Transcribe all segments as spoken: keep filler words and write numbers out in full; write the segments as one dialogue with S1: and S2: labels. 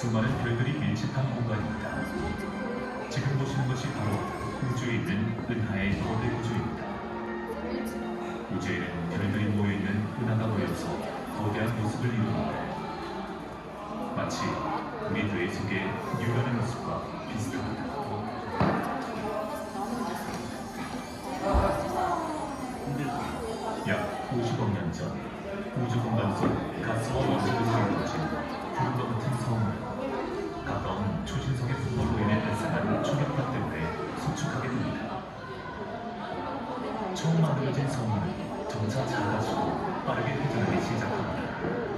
S1: 수많은 별들이 밀집한 공간입니다. 지금 보시는 것이 바로 우주에 있는 은하의 거대 구조입니다. 우주에는 별들이 모여있는 은하가 모여서 거대한 모습을 이루는데 마치 우리 뇌 속의 뉴런의 모습과 비슷합니다. 약 오십억 년 전 우주 공간 속 가스와 원소로 이루어진 구름과 같은 성은 가까운 초신성의 분포로 인해 발생한 충격파 때문에 수축하게 됩니다. 처음 만들어진 성은 점차 작아지고 빠르게 회전하기 시작합니다.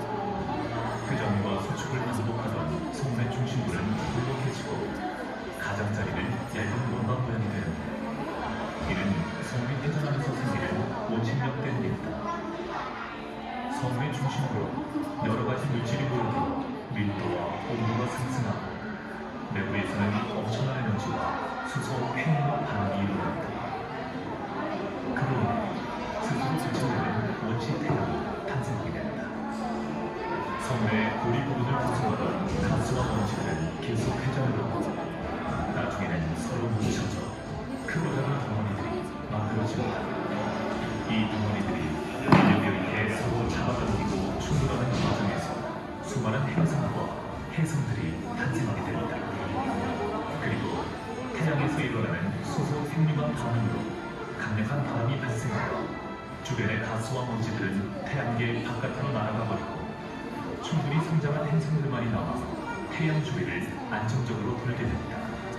S1: 회전과 수축을 반복하던 성운의 중심부는 불룩해지고 가장자리는 얇은 원반 모양이 되는데 이는 성운이 회전하면서 생기는 원심력 때문입니다. 성운의 중심부로 여러 가지 물질이 모여들어 밀도와 온도가 상승하고 내부에서는 엄청난 에너지와 수소 횡로 반응이 일어납니다. 그로 인해 스스로 제철되는 원시 태양이 탄생하게 됩니다. 성운의 고리 부분을 구성하던 가스와 먼지들은 계속 회전을 하고 나중에는 서로 뭉쳐져 크고 작은 덩어리들이 만들어집니다. 이 덩어리들이 인력에 의해 서로 잡아당기고 충돌하는 과정에서 수많은 행성과 해성들이 탄생하게 됩니다. 그리고 태양에서 일어나는 수소 핵융합 반응으로 강력한 바람이 발생하여 주변의 가스와 먼지들은 태양계 바깥으로 날아가 버리고 충분히 성장한 행성들만이 남아 태양 주위를 안정적으로 돌게 됩니다.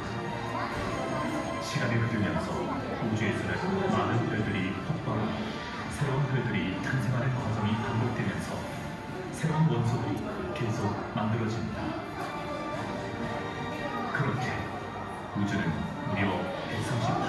S1: 시간이 흐르면서 우주에서는 많은 별들이 폭발하고 새로운 별들이 탄생하는 과정이 반복되면서 새로운 원소들이 계속 만들어집니다. 그렇게 우주는 무려 백삼십팔